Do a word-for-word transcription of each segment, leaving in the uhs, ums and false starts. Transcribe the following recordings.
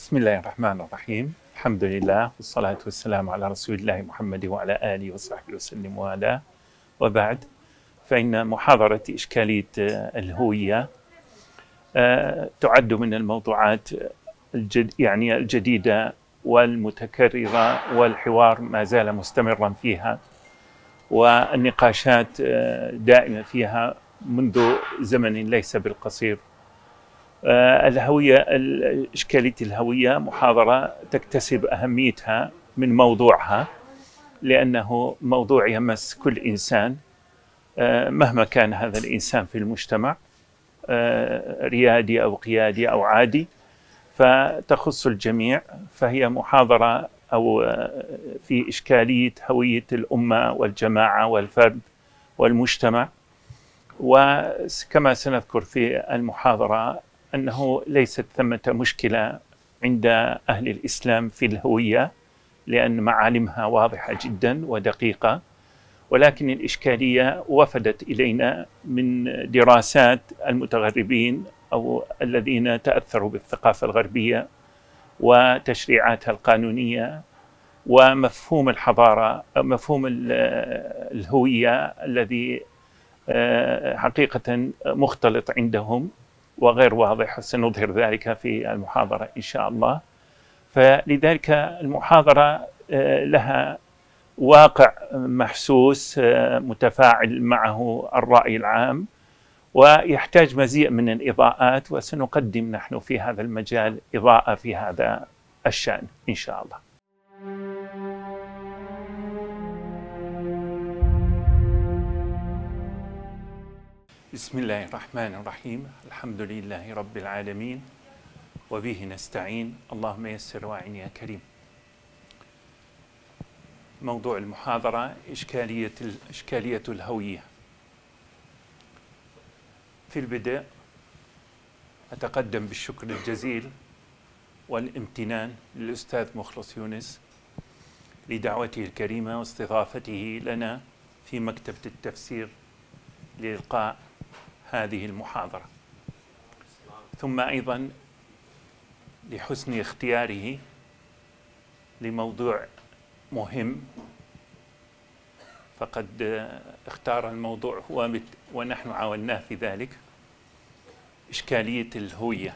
بسم الله الرحمن الرحيم. الحمد لله والصلاة والسلام على رسول الله محمد وعلى آله وصحبه وسلم وآله، وبعد، فإن محاضرة إشكالية الهوية تعد من الموضوعات الجد يعني الجديدة والمتكررة، والحوار ما زال مستمرا فيها، والنقاشات دائمة فيها منذ زمن ليس بالقصير. الهوية إشكالية الهوية محاضرة تكتسب أهميتها من موضوعها، لأنه موضوع يمس كل إنسان مهما كان هذا الإنسان في المجتمع، ريادي أو قيادي أو عادي، فتخص الجميع. فهي محاضرة أو في إشكالية هوية الأمة والجماعة والفرد والمجتمع. وكما سنذكر في المحاضرة أنه ليست ثمة مشكلة عند أهل الإسلام في الهوية، لأن معالمها واضحة جدا ودقيقة، ولكن الإشكالية وفدت إلينا من دراسات المتغربين أو الذين تأثروا بالثقافة الغربية وتشريعاتها القانونية ومفهوم الحضارة، مفهوم الهوية الذي حقيقة مختلط عندهم وغير واضح، سنظهر ذلك في المحاضرة إن شاء الله. فلذلك المحاضرة لها واقع محسوس متفاعل معه الرأي العام، ويحتاج مزيد من الإضاءات، وسنقدم نحن في هذا المجال إضاءة في هذا الشأن إن شاء الله. بسم الله الرحمن الرحيم. الحمد لله رب العالمين وبه نستعين، اللهم يسر واعن يا كريم. موضوع المحاضرة إشكالية إشكالية الهوية. في البدء أتقدم بالشكر الجزيل والامتنان للأستاذ مخلص يونس لدعوته الكريمة واستضافته لنا في مكتبة التفسير لإلقاء هذه المحاضرة، ثم أيضا لحسن اختياره لموضوع مهم، فقد اختار الموضوع هو ونحن عاوناه في ذلك، إشكالية الهوية.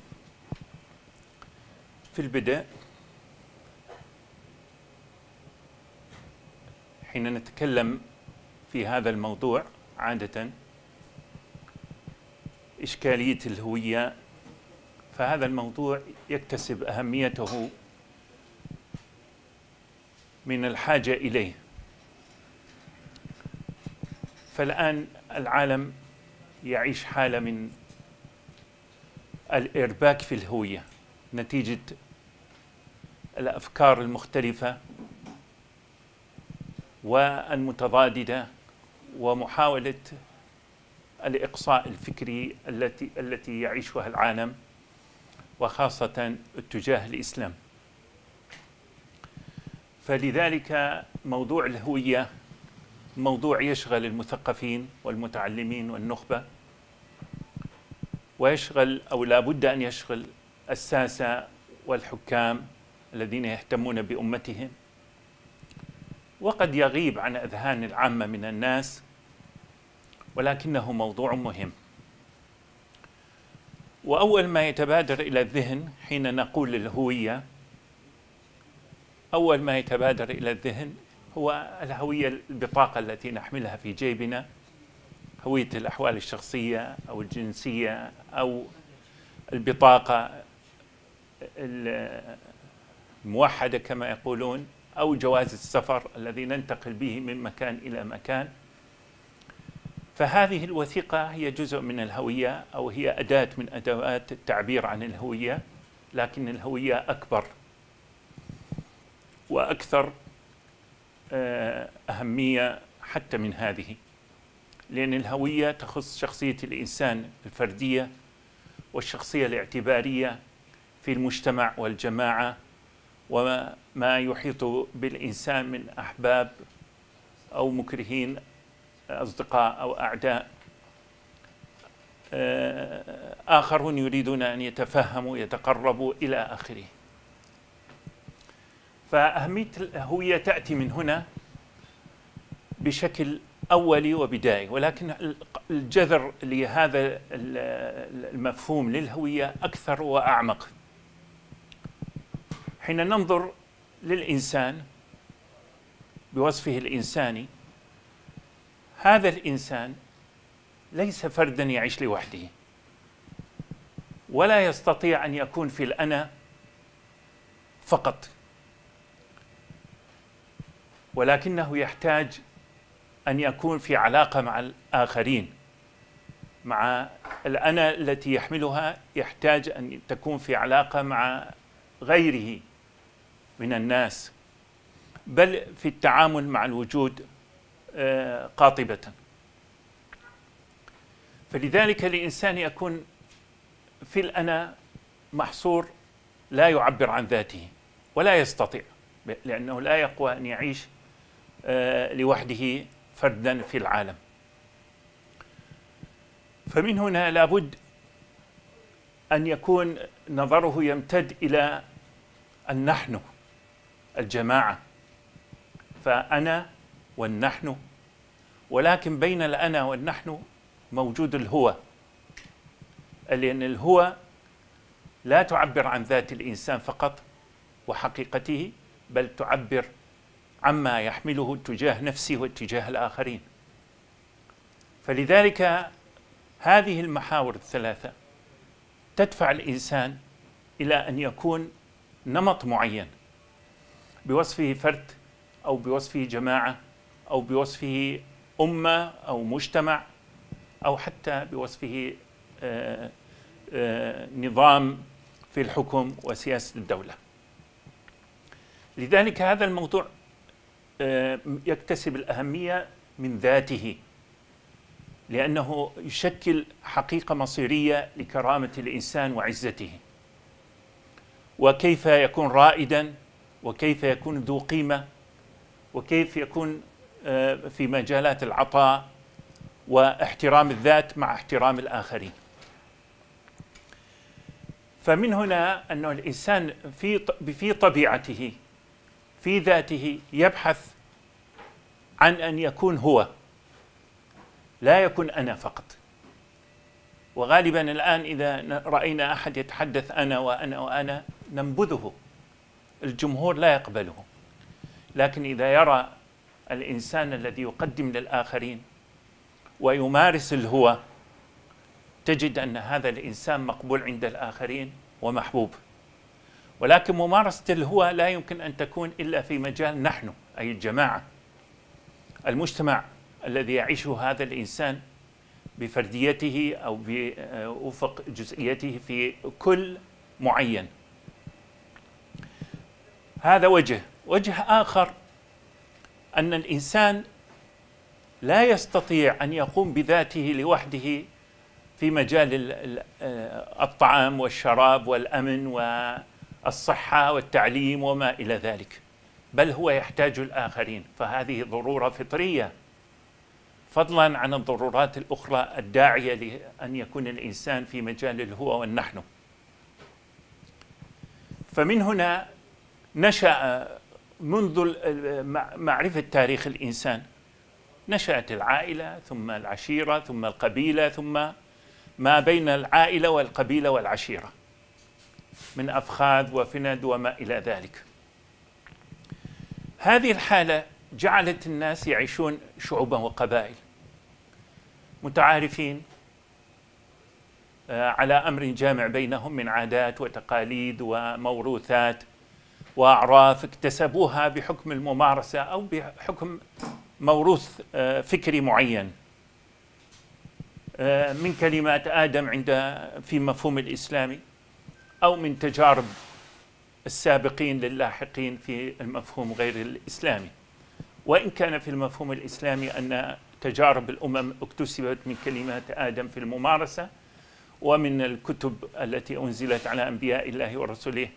في البدء حين نتكلم في هذا الموضوع عادة إشكالية الهوية، فهذا الموضوع يكتسب أهميته من الحاجة إليه. فالآن العالم يعيش حالة من الإرباك في الهوية نتيجة الأفكار المختلفة والمتضاددة ومحاولة الإقصاء الفكري التي التي يعيشها العالم، وخاصة اتجاه الإسلام. فلذلك موضوع الهوية موضوع يشغل المثقفين والمتعلمين والنخبة، ويشغل أو لا بد أن يشغل الساسة والحكام الذين يهتمون بأمتهم، وقد يغيب عن أذهان العامة من الناس، ولكنه موضوع مهم. وأول ما يتبادر إلى الذهن حين نقول الهوية، أول ما يتبادر إلى الذهن هو الهوية، البطاقة التي نحملها في جيبنا، هوية الأحوال الشخصية أو الجنسية أو البطاقة الموحدة كما يقولون، أو جواز السفر الذي ننتقل به من مكان إلى مكان. فهذه الوثيقة هي جزء من الهوية، أو هي أداة من أدوات التعبير عن الهوية، لكن الهوية أكبر وأكثر أهمية حتى من هذه، لأن الهوية تخص شخصية الإنسان الفردية والشخصية الاعتبارية في المجتمع والجماعة، وما يحيط بالإنسان من أحباب أو مكرهين، أصدقاء أو أعداء. آخرون يريدون أن يتفهموا يتقربوا إلى آخره. فأهمية الهوية تأتي من هنا بشكل أولي وبدائي، ولكن الجذر لهذا المفهوم للهوية أكثر وأعمق. حين ننظر للإنسان بوصفه الإنساني، هذا الإنسان ليس فردا يعيش لوحده، ولا يستطيع أن يكون في الأنا فقط، ولكنه يحتاج أن يكون في علاقة مع الآخرين، مع الأنا التي يحملها يحتاج أن تكون في علاقة مع غيره من الناس، بل في التعامل مع الوجود قاطبة. فلذلك الإنسان يكون في الأنا محصور، لا يعبر عن ذاته ولا يستطيع، لأنه لا يقوى أن يعيش لوحده فردا في العالم. فمن هنا لابد أن يكون نظره يمتد إلى النحن، الجماعة، فأنا والنحن، ولكن بين الأنا والنحن موجود الهو، لأن الهو لا تعبر عن ذات الإنسان فقط وحقيقته، بل تعبر عما يحمله تجاه نفسه واتجاه الآخرين. فلذلك هذه المحاور الثلاثة تدفع الإنسان إلى أن يكون نمط معين بوصفه فرد، أو بوصفه جماعة، أو بوصفه أمة أو مجتمع، أو حتى بوصفه آآ آآ نظام في الحكم وسياسة الدولة. لذلك هذا الموضوع يكتسب الأهمية من ذاته، لأنه يشكل حقيقة مصيرية لكرامة الإنسان وعزته، وكيف يكون رائدا، وكيف يكون ذو قيمة، وكيف يكون في مجالات العطاء واحترام الذات مع احترام الآخرين. فمن هنا أن الإنسان في في طبيعته في ذاته يبحث عن أن يكون هو، لا يكون أنا فقط. وغالبا الآن إذا رأينا أحد يتحدث أنا وأنا وأنا ننبذه، الجمهور لا يقبله. لكن إذا يرى الإنسان الذي يقدم للآخرين ويمارس الهو، تجد أن هذا الإنسان مقبول عند الآخرين ومحبوب. ولكن ممارسة الهو لا يمكن أن تكون إلا في مجال نحن، أي الجماعة، المجتمع الذي يعيشه هذا الإنسان بفرديته أو بأفق جزئيته في كل معين. هذا وجه. وجه آخر أن الإنسان لا يستطيع أن يقوم بذاته لوحده في مجال الطعام والشراب والأمن والصحة والتعليم وما إلى ذلك، بل هو يحتاج الآخرين. فهذه ضرورة فطرية، فضلا عن الضرورات الأخرى الداعية لأن يكون الإنسان في مجال الهو والنحن. فمن هنا نشأ منذ معرفة تاريخ الإنسان، نشأت العائلة، ثم العشيرة، ثم القبيلة، ثم ما بين العائلة والقبيلة والعشيرة من أفخاذ وفند وما إلى ذلك. هذه الحالة جعلت الناس يعيشون شعوبا وقبائل متعارفين على أمر جامع بينهم من عادات وتقاليد وموروثات وأعراف اكتسبوها بحكم الممارسة أو بحكم موروث فكري معين، من كلمات آدم عند في مفهوم الإسلامي، أو من تجارب السابقين للاحقين في المفهوم غير الإسلامي. وإن كان في المفهوم الإسلامي أن تجارب الأمم اكتسبت من كلمات آدم في الممارسة، ومن الكتب التي أنزلت على أنبياء الله ورسله،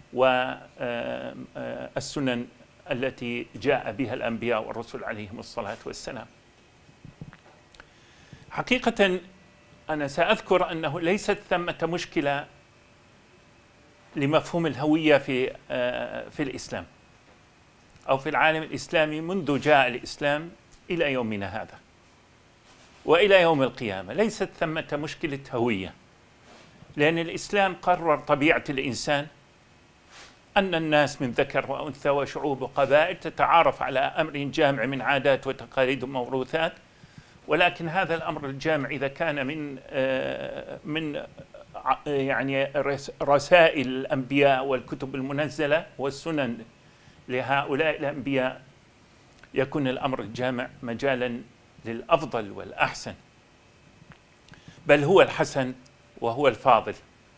والسنن التي جاء بها الأنبياء والرسل عليهم الصلاة والسلام. حقيقة أنا سأذكر أنه ليست ثمة مشكلة لمفهوم الهوية في في الإسلام أو في العالم الإسلامي منذ جاء الإسلام إلى يومنا هذا وإلى يوم القيامة. ليست ثمة مشكلة هوية، لأن الإسلام قرر طبيعة الإنسان أن الناس من ذكر وأنثى وشعوب وقبائل تتعارف على أمر جامع من عادات وتقاليد وموروثات، ولكن هذا الأمر الجامع إذا كان من من يعني رسائل الأنبياء والكتب المنزلة والسنن لهؤلاء الأنبياء، يكون الأمر الجامع مجالا للأفضل والأحسن، بل هو الحسن وهو الفاضل.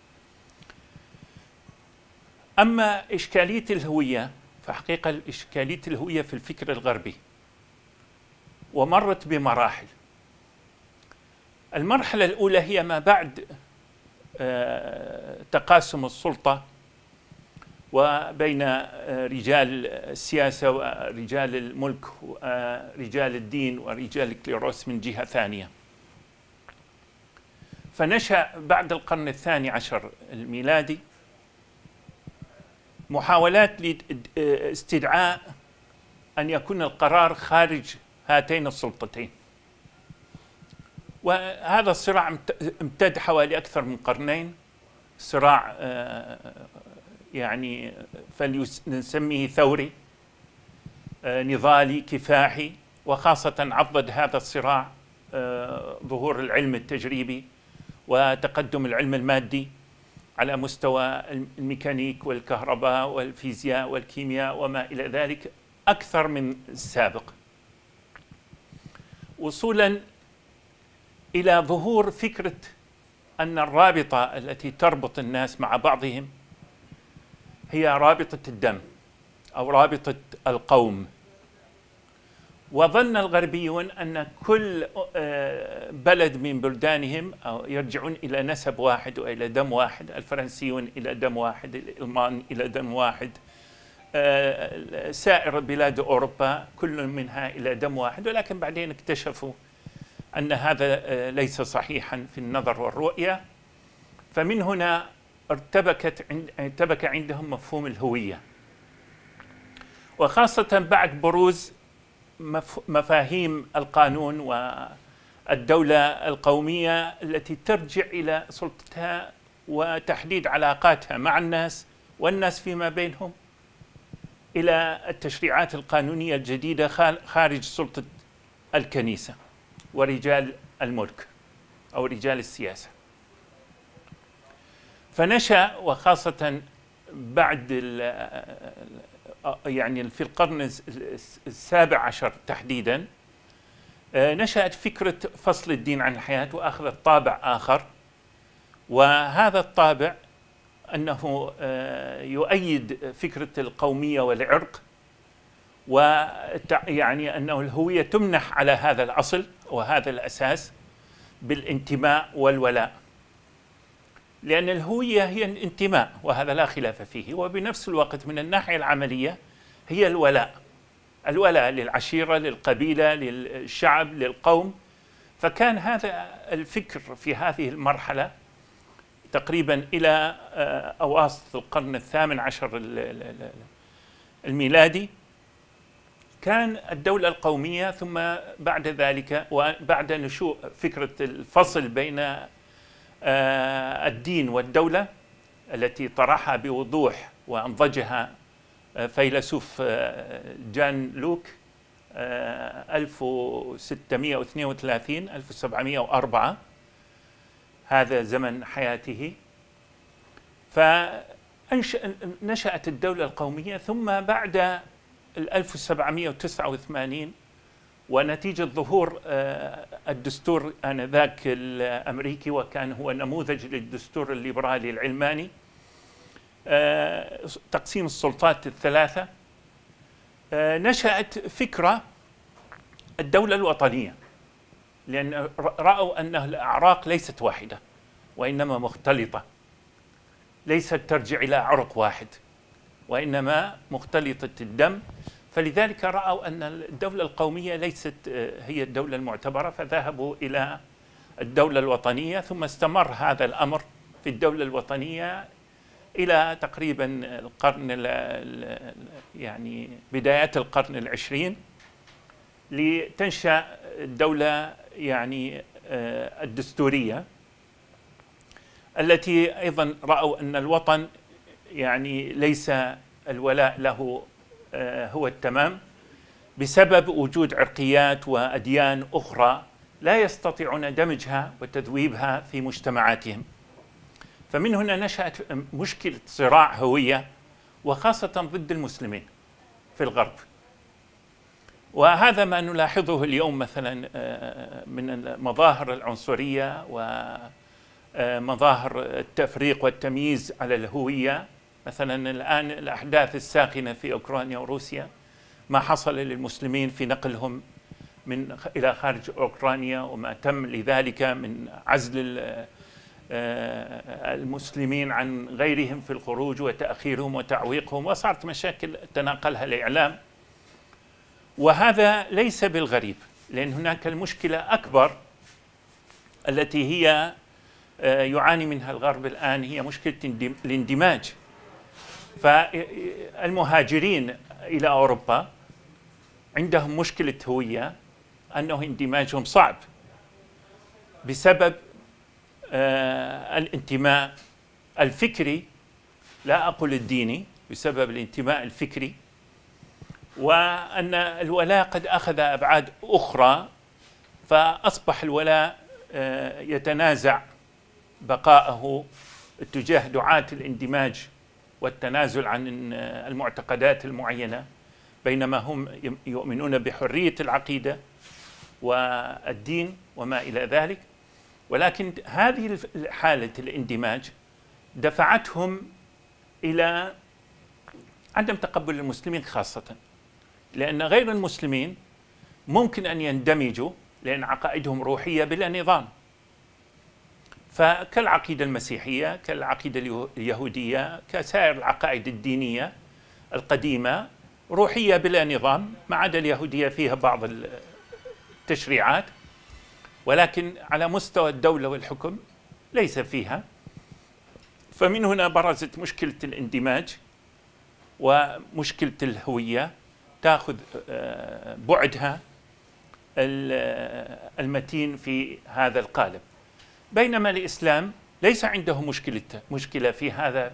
أما إشكالية الهوية فحقيقة إشكالية الهوية في الفكر الغربي ومرت بمراحل. المرحلة الأولى هي ما بعد تقاسم السلطة وبين رجال السياسة ورجال الملك ورجال الدين ورجال الكليروس من جهة ثانية. فنشأ بعد القرن الثاني عشر الميلادي محاولات لاستدعاء أن يكون القرار خارج هاتين السلطتين، وهذا الصراع امتد حوالي أكثر من قرنين. صراع يعني فلنسميه ثوري نضالي كفاحي، وخاصة عضد هذا الصراع ظهور العلم التجريبي وتقدم العلم المادي على مستوى الميكانيك والكهرباء والفيزياء والكيمياء وما إلى ذلك أكثر من السابق، وصولا إلى ظهور فكرة أن الرابطة التي تربط الناس مع بعضهم هي رابطة الدم أو رابطة القوم. وظن الغربيون أن كل بلد من بلدانهم أو يرجعون إلى نسب واحد وإلى دم واحد، الفرنسيون إلى دم واحد، الألمان إلى دم واحد، سائر بلاد أوروبا كل منها إلى دم واحد، ولكن بعدين اكتشفوا أن هذا ليس صحيحا في النظر والرؤية. فمن هنا ارتبكت ارتبك عندهم مفهوم الهوية، وخاصة بعد بروز مفاهيم القانون والدولة القومية التي ترجع إلى سلطتها وتحديد علاقاتها مع الناس والناس فيما بينهم، إلى التشريعات القانونية الجديدة خارج سلطة الكنيسة ورجال الملك أو رجال السياسة. فنشأ وخاصة بعد يعني في القرن السابع عشر تحديدا نشأت فكرة فصل الدين عن الحياة وأخذت طابع آخر، وهذا الطابع أنه يؤيد فكرة القومية والعرق، ويعني أنه الهوية تمنح على هذا الأصل وهذا الأساس بالانتماء والولاء، لأن الهوية هي الانتماء وهذا لا خلاف فيه، وبنفس الوقت من الناحية العملية هي الولاء، الولاء للعشيرة للقبيلة للشعب للقوم. فكان هذا الفكر في هذه المرحلة تقريبا إلى أواسط القرن الثامن عشر الميلادي كان الدولة القومية، ثم بعد ذلك وبعد نشوء فكرة الفصل بين الدين والدولة التي طرحها بوضوح وأنضجها فيلسوف جان لوك ألف وستمائة واثنين وثلاثين ألف وسبعمائة وأربعة، هذا زمن حياته. فنشأت الدولة القومية، ثم بعد ألف وسبعمائة وتسعة وثمانين ونتيجة ظهور الدستور آنذاك الأمريكي، وكان هو نموذج للدستور الليبرالي العلماني، تقسيم السلطات الثلاثة، نشأت فكرة الدولة الوطنية، لأن رأوا أن الأعراق ليست واحدة وإنما مختلطة، ليست ترجع إلى عرق واحد وإنما مختلطة الدم. فلذلك رأوا أن الدولة القومية ليست هي الدولة المعتبرة، فذهبوا إلى الدولة الوطنية، ثم استمر هذا الأمر في الدولة الوطنية إلى تقريبا القرن يعني بدايات القرن العشرين، لتنشأ الدولة يعني الدستورية، التي أيضا رأوا أن الوطن يعني ليس الولاء له هو التمام، بسبب وجود عرقيات وأديان أخرى لا يستطيعون دمجها وتذويبها في مجتمعاتهم. فمن هنا نشأت مشكلة صراع هوية، وخاصة ضد المسلمين في الغرب. وهذا ما نلاحظه اليوم مثلا من مظاهر العنصرية ومظاهر التفريق والتمييز على الهوية. مثلا الآن الأحداث الساخنة في أوكرانيا وروسيا، ما حصل للمسلمين في نقلهم من إلى خارج أوكرانيا، وما تم لذلك من عزل المسلمين عن غيرهم في الخروج وتأخيرهم وتعويقهم، وصارت مشاكل تناقلها الإعلام. وهذا ليس بالغريب، لأن هناك المشكلة أكبر التي هي يعاني منها الغرب الآن، هي مشكلة الاندماج. فالمهاجرين إلى أوروبا عندهم مشكلة هوية، أنه اندماجهم صعب بسبب آه الانتماء الفكري، لا أقول الديني، بسبب الانتماء الفكري، وأن الولاء قد أخذ أبعاد أخرى، فأصبح الولاء آه يتنازع بقاءه اتجاه دعاة الاندماج والتنازل عن المعتقدات المعينة، بينما هم يؤمنون بحرية العقيدة والدين وما إلى ذلك. ولكن هذه حالة الاندماج دفعتهم إلى عدم تقبل المسلمين خاصة، لأن غير المسلمين ممكن أن يندمجوا لأن عقائدهم روحية بلا نظام، فكالعقيدة المسيحية، كالعقيدة اليهودية، كسائر العقائد الدينية القديمة روحية بلا نظام، ما عدا اليهودية فيها بعض التشريعات، ولكن على مستوى الدولة والحكم ليس فيها. فمن هنا برزت مشكلة الاندماج ومشكلة الهوية، تأخذ بعدها المتين في هذا القالب. بينما الإسلام ليس عنده مشكلة مشكلة في هذا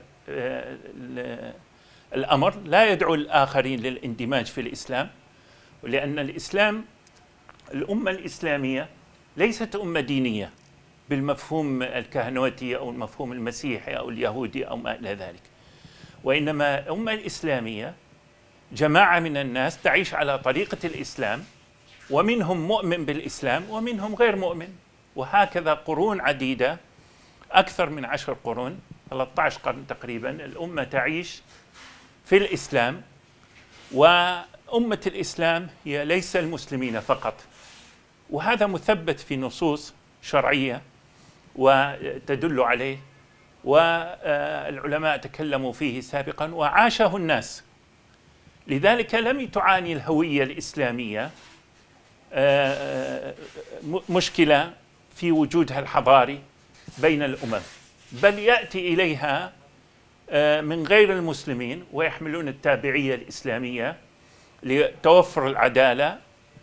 الأمر، لا يدعو الآخرين للاندماج في الإسلام، لأن الإسلام الأمة الإسلامية ليست أمة دينية بالمفهوم الكهنوتي أو المفهوم المسيحي أو اليهودي أو ما إلى ذلك، وإنما الأمة الإسلامية جماعة من الناس تعيش على طريقة الإسلام، ومنهم مؤمن بالإسلام ومنهم غير مؤمن، وهكذا قرون عديدة، أكثر من عشر قرون، ثلاثة عشر قرن تقريبا، الأمة تعيش في الإسلام. وأمة الإسلام هي ليس المسلمين فقط، وهذا مثبت في نصوص شرعية وتدل عليه، والعلماء تكلموا فيه سابقا وعاشه الناس. لذلك لم تعاني الهوية الإسلامية مشكلة في وجودها الحضاري بين الأمم، بل يأتي إليها من غير المسلمين ويحملون التابعية الإسلامية لتوفر العدالة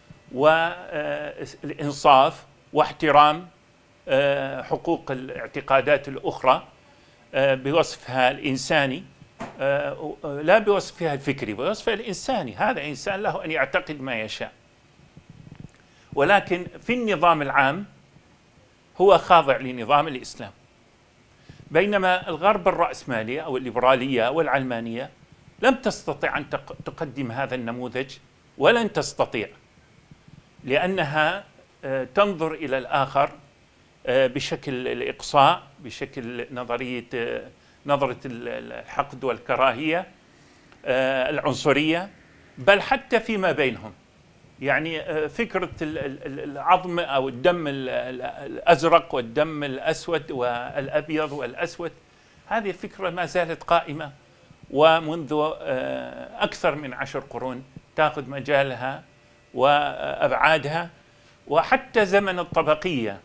والإنصاف واحترام حقوق الاعتقادات الأخرى بوصفها الإنساني، لا بوصفها الفكري، بوصفها الإنساني. هذا إنسان له أن يعتقد ما يشاء، ولكن في النظام العام هو خاضع لنظام الإسلام. بينما الغرب الرأسمالية أو الليبرالية أو العلمانية لم تستطع أن تقدم هذا النموذج، ولن تستطيع، لأنها تنظر إلى الآخر بشكل الإقصاء، بشكل نظرية نظرة الحقد والكراهية، العنصرية، بل حتى فيما بينهم. يعني فكرة العظم أو الدم الأزرق والدم الأسود والأبيض والأسود، هذه الفكرة ما زالت قائمة، ومنذ أكثر من عشر قرون تأخذ مجالها وأبعادها. وحتى زمن الطبقية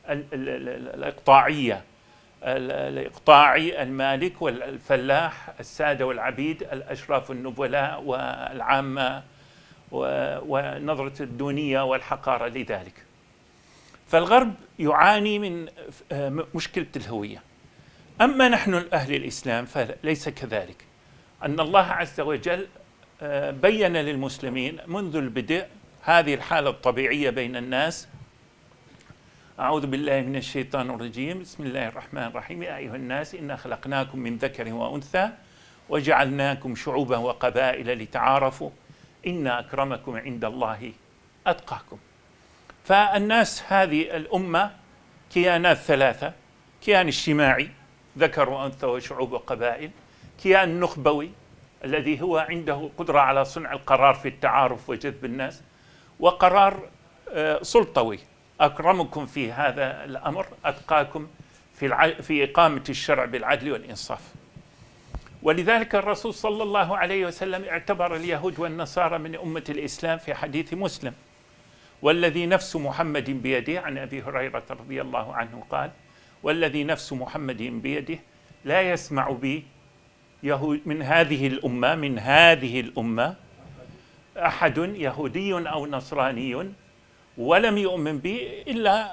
الإقطاعية، الإقطاعي، المالك والفلاح، السادة والعبيد، الأشراف والنبلاء والعامة، ونظرة الدونية والحقارة لذلك. فالغرب يعاني من مشكلة الهوية. أما نحن أهل الإسلام فليس كذلك. أن الله عز وجل بين للمسلمين منذ البدء هذه الحالة الطبيعية بين الناس. أعوذ بالله من الشيطان الرجيم. بسم الله الرحمن الرحيم. يا أيها الناس إنا خلقناكم من ذكر وأنثى وجعلناكم شعوبا وقبائل لتعارفوا إن أكرمكم عند الله أتقاكم. فالناس هذه الأمة كيانات ثلاثة: كيان اجتماعي ذكر وأنثى وشعوب وقبائل، كيان نخبوي الذي هو عنده قدرة على صنع القرار في التعارف وجذب الناس، وقرار سلطوي: أكرمكم في هذا الأمر أتقاكم في الع... في إقامة الشرع بالعدل والإنصاف. ولذلك الرسول صلى الله عليه وسلم اعتبر اليهود والنصارى من أمة الإسلام في حديث مسلم: والذي نفس محمد بيده، عن أبي هريرة رضي الله عنه قال: والذي نفس محمد بيده لا يسمع بي يهود من هذه الأمة من هذه الأمة أحد يهودي أو نصراني ولم يؤمن بي إلا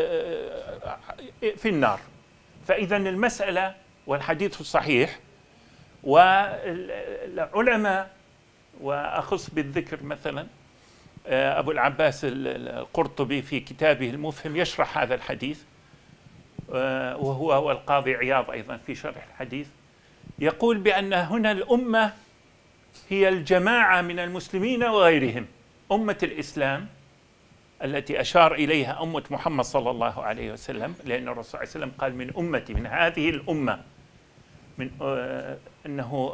في النار. فإذا المسألة والحديث الصحيح، والعلماء وأخص بالذكر مثلا أبو العباس القرطبي في كتابه المفهم يشرح هذا الحديث، وهو والقاضي عياض أيضا في شرح الحديث، يقول بأن هنا الأمة هي الجماعة من المسلمين وغيرهم. أمة الإسلام التي أشار إليها أمة محمد صلى الله عليه وسلم، لأن الرسول صلى الله عليه وسلم قال: من أمتي، من هذه الأمة، من آه أنه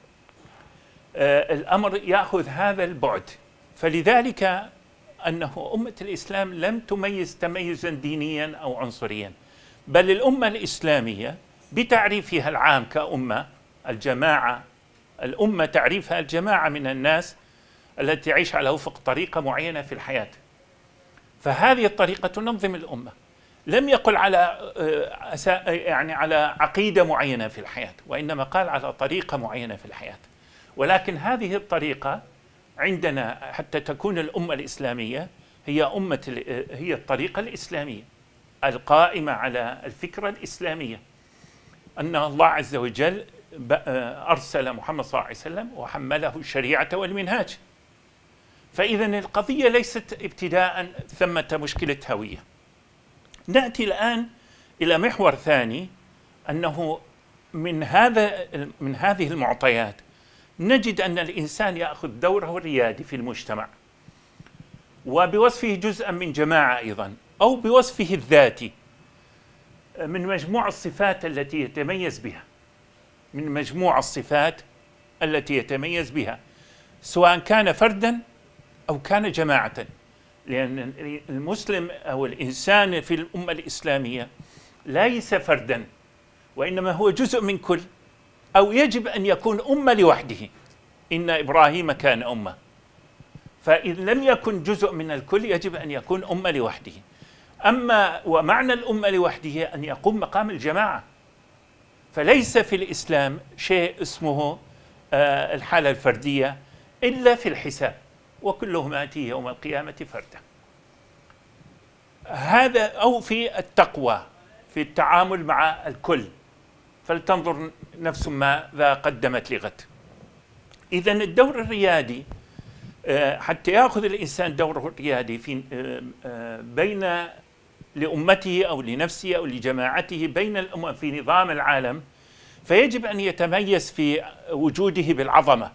آه الأمر يأخذ هذا البعد. فلذلك أنه أمة الإسلام لم تميز تميزا دينيا أو عنصريا، بل الأمة الإسلامية بتعريفها العام كأمة الجماعة، الأمة تعريفها الجماعة من الناس التي تعيش على وفق طريقة معينة في الحياة. فهذه الطريقة تنظم الأمة. لم يقل على يعني على عقيدة معينة في الحياة، وإنما قال على طريقة معينة في الحياة. ولكن هذه الطريقة عندنا حتى تكون الأمة الإسلامية هي أمة هي الطريقة الإسلامية القائمة على الفكرة الإسلامية، أن الله عز وجل أرسل محمد صلى الله عليه وسلم وحمله الشريعة والمنهاج. فإذا القضية ليست ابتداء ثمة مشكلة هوية. نأتي الآن إلى محور ثاني، أنه من هذا من هذه المعطيات نجد أن الإنسان يأخذ دوره الريادي في المجتمع، وبوصفه جزءا من جماعة أيضا، أو بوصفه الذاتي من مجموع الصفات التي يتميز بها، من مجموع الصفات التي يتميز بها، سواء كان فردا أو كان جماعة. لأن المسلم أو الإنسان في الأمة الإسلامية ليس فردا، وإنما هو جزء من كل، أو يجب أن يكون أمة لوحده. إن إبراهيم كان أمة، فإذا لم يكن جزء من الكل يجب أن يكون أمة لوحده. أما ومعنى الأمة لوحده أن يقوم مقام الجماعة. فليس في الإسلام شيء اسمه الحالة الفردية إلا في الحساب، وكلهم آتيه يوم القيامة فردا. هذا أو في التقوى في التعامل مع الكل، فلتنظر نفس ماذا قدمت لغد. إذن الدور الريادي حتى يأخذ الإنسان دوره الريادي في بين لأمته أو لنفسه أو لجماعته بين الأمم في نظام العالم، فيجب أن يتميز في وجوده بالعظمة.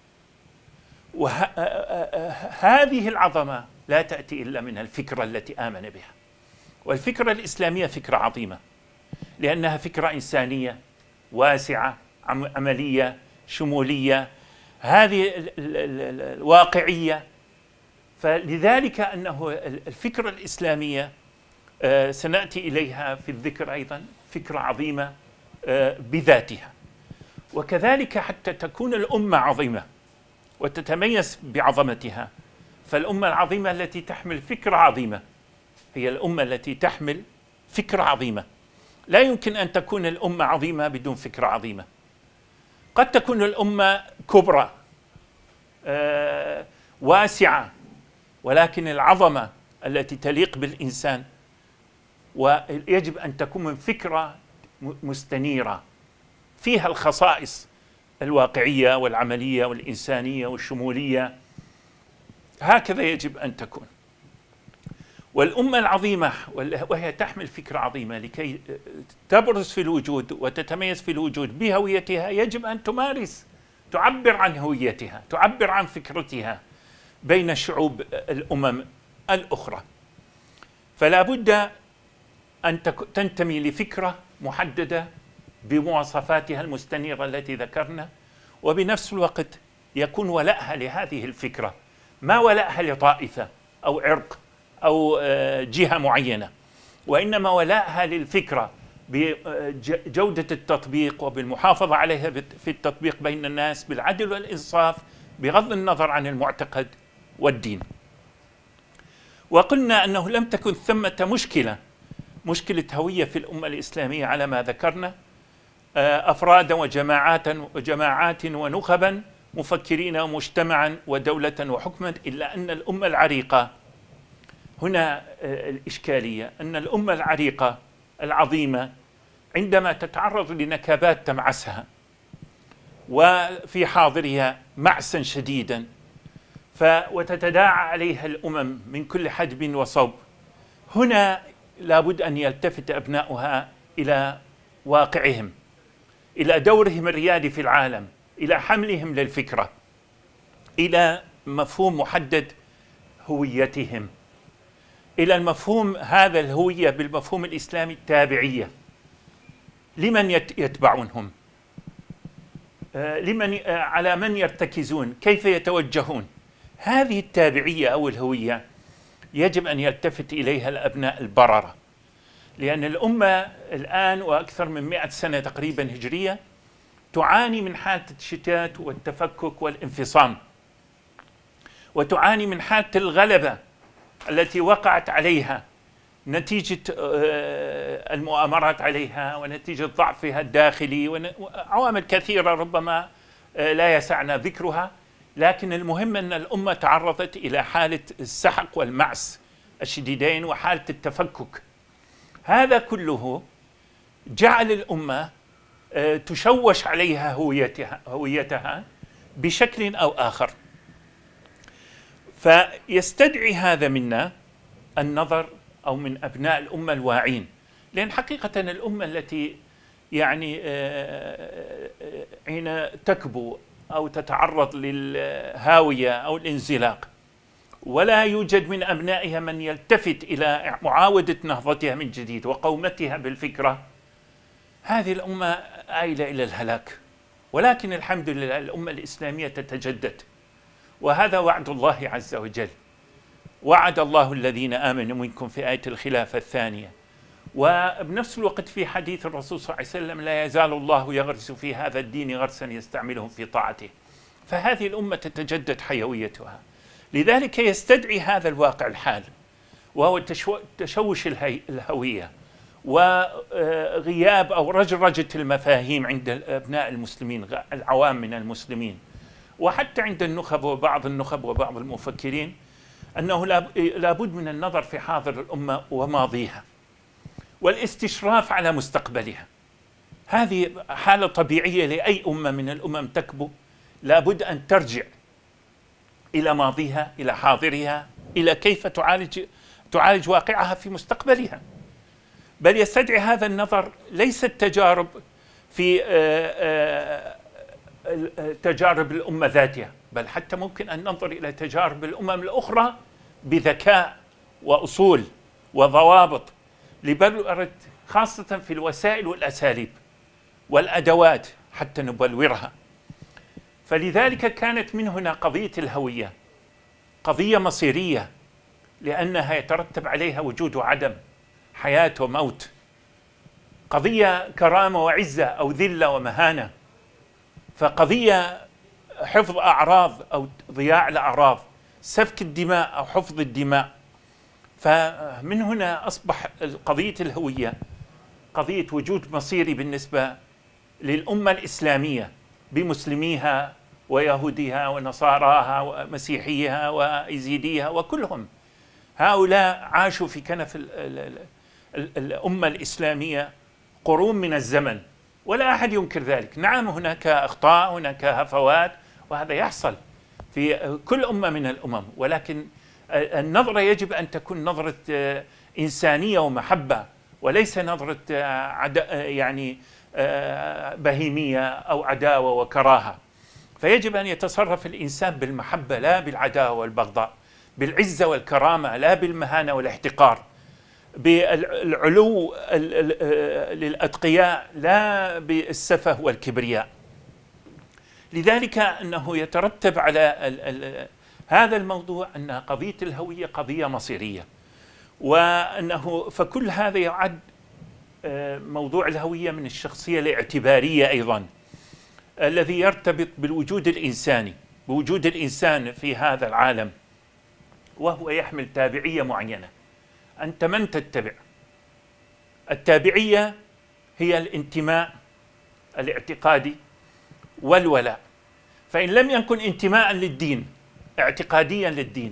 وهذه العظمة لا تأتي إلا من الفكرة التي آمن بها. والفكرة الإسلامية فكرة عظيمة، لأنها فكرة إنسانية واسعة عملية شمولية، هذه الواقعية. فلذلك أنه الفكرة الإسلامية سنأتي إليها في الذكر أيضا فكرة عظيمة بذاتها. وكذلك حتى تكون الأمة عظيمة وتتميز بعظمتها، فالأمة العظيمة التي تحمل فكرة عظيمة هي الأمة التي تحمل فكرة عظيمة. لا يمكن أن تكون الأمة عظيمة بدون فكرة عظيمة. قد تكون الأمة كبرى آه واسعة، ولكن العظمة التي تليق بالإنسان ويجب أن تكون من فكرة مستنيرة فيها الخصائص الواقعية والعملية والإنسانية والشمولية. هكذا يجب أن تكون. والأمة العظيمة وهي تحمل فكرة عظيمة لكي تبرز في الوجود وتتميز في الوجود بهويتها، يجب أن تمارس، تعبر عن هويتها، تعبر عن فكرتها بين شعوب الأمم الأخرى. فلا بد أن تنتمي لفكرة محددة بمواصفاتها المستنيرة التي ذكرنا، وبنفس الوقت يكون ولائها لهذه الفكرة ما ولائها لطائفة أو عرق أو جهة معينة، وإنما ولائها للفكرة بجودة التطبيق وبالمحافظة عليها في التطبيق بين الناس بالعدل والإنصاف بغض النظر عن المعتقد والدين. وقلنا أنه لم تكن ثمة مشكلة مشكلة هوية في الأمة الإسلامية على ما ذكرنا، أفرادا وجماعات وجماعات ونخبا، مفكرين ومجتمعا ودولة وحكما، إلا أن الأمة العريقة، هنا الإشكالية، أن الأمة العريقة العظيمة عندما تتعرض لنكبات تمعسها وفي حاضرها معسا شديدا وتتداعى عليها الأمم من كل حدب وصوب، هنا لابد أن يلتفت أبناؤها إلى واقعهم، إلى دورهم الريادي في العالم، إلى حملهم للفكرة، إلى مفهوم محدد هويتهم، إلى المفهوم هذا الهوية بالمفهوم الإسلامي التابعية. لمن يتبعونهم؟ لمن على من يرتكزون؟ كيف يتوجهون؟ هذه التابعية أو الهوية يجب أن يلتفت إليها الأبناء البررة، لأن الأمة الآن وأكثر من مئة سنة تقريبا هجرية تعاني من حالة الشتات والتفكك والانفصام، وتعاني من حالة الغلبة التي وقعت عليها نتيجة المؤامرات عليها ونتيجة ضعفها الداخلي وعوامل كثيرة ربما لا يسعنا ذكرها، لكن المهم أن الأمة تعرضت إلى حالة السحق والمعس الشديدين وحالة التفكك. هذا كله جعل الأمة تشوش عليها هويتها, هويتها بشكل أو آخر. فيستدعي هذا منا النظر، أو من أبناء الأمة الواعين، لأن حقيقة الأمة التي يعني حين تكبو أو تتعرض للهاوية أو الانزلاق ولا يوجد من أبنائها من يلتفت إلى معاودة نهضتها من جديد وقومتها بالفكرة، هذه الأمة آيلة إلى الهلاك. ولكن الحمد لله الأمة الإسلامية تتجدد، وهذا وعد الله عز وجل. وعد الله الذين آمنوا منكم في آية الخلافة الثانية، وبنفس الوقت في حديث الرسول صلى الله عليه وسلم: لا يزال الله يغرس في هذا الدين غرسا يستعملهم في طاعته. فهذه الأمة تتجدد حيويتها، لذلك يستدعي هذا الواقع الحال، وهو تشوش الهوية وغياب أو رجرجة المفاهيم عند أبناء المسلمين، العوام من المسلمين، وحتى عند النخب وبعض النخب وبعض المفكرين، أنه لابد من النظر في حاضر الأمة وماضيها والاستشراف على مستقبلها. هذه حالة طبيعية لأي أمة من الأمم تكبو، لابد أن ترجع إلى ماضيها، إلى حاضرها، إلى كيف تعالج تعالج واقعها في مستقبلها. بل يستدعي هذا النظر ليس التجارب في تجارب الأمة ذاتها، بل حتى ممكن أن ننظر إلى تجارب الأمم الأخرى بذكاء وأصول وضوابط، لبلورة خاصة في الوسائل والأساليب والأدوات حتى نبلورها. فلذلك كانت من هنا قضية الهوية قضية مصيرية، لأنها يترتب عليها وجود وعدم، حياة وموت، قضية كرامة وعزة أو ذلة ومهانة، فقضية حفظ أعراض أو ضياع الأعراض، سفك الدماء أو حفظ الدماء. فمن هنا أصبح قضية الهوية قضية وجود مصيري بالنسبة للأمة الإسلامية بمسلميها ويهوديها ونصاراها ومسيحيها وإيزيديها وكلهم. هؤلاء عاشوا في كنف الأمة الإسلامية قرون من الزمن ولا أحد ينكر ذلك. نعم هناك أخطاء، هناك هفوات، وهذا يحصل في كل أمة من الأمم، ولكن النظرة يجب أن تكون نظرة إنسانية ومحبة، وليس نظرة يعني بهيمية أو عداوة وكراهة. فيجب أن يتصرف الإنسان بالمحبة لا بالعداوة والبغضاء، بالعزة والكرامة لا بالمهانة والاحتقار، بالعلو للأتقياء لا بالسفه والكبرياء. لذلك أنه يترتب على هذا الموضوع أن قضية الهوية قضية مصيرية، وأنه فكل هذا يعد موضوع الهوية من الشخصية الاعتبارية أيضا، الذي يرتبط بالوجود الإنساني، بوجود الإنسان في هذا العالم، وهو يحمل تابعية معينة. أنت من تتبع؟ التابعية هي الانتماء الاعتقادي والولاء. فإن لم يكن انتماء للدين اعتقاديا للدين،